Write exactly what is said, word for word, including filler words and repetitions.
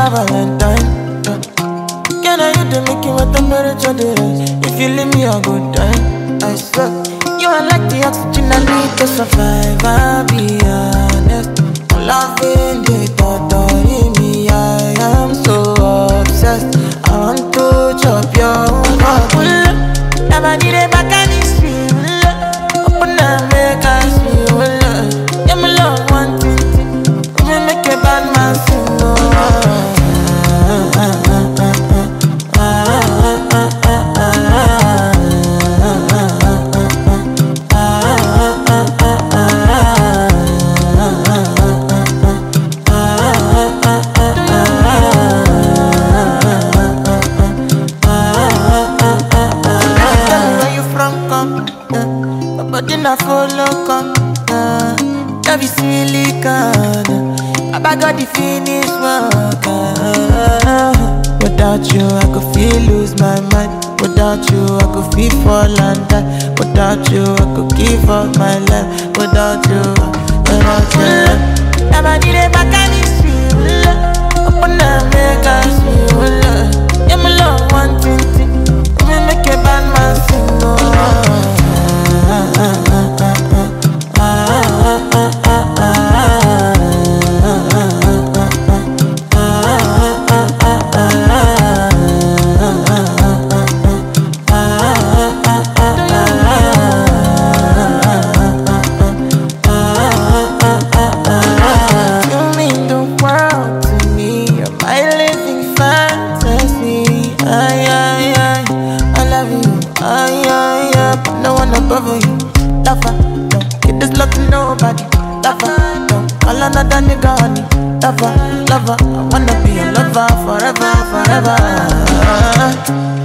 Valentine. Can I you to make you what temperature the rise? If you leave me a good time, I swear. You are like the oxygen I need to survive, I'll be honest. I'm loving the thought of me, I am so obsessed. I want to chop your heart. Never did it back and it's real. Open up, make us feel. Yeah, my love, one thing. We make a bad man sing. I follow come, uh, every silicon. I got the finish work. Uh, without you, I could feel lose my mind. Without you, I could feel fall and die. Without you, I could give up my life. Without you, without you, never did it back and it's real. Open up, make us feel. Yeah, my love, one thing, we make a bad man sing. Oh. No one above you, lover, no. Give this love to nobody, lover, no. Call another nigga honey, lover, lover. I wanna be a lover forever, forever.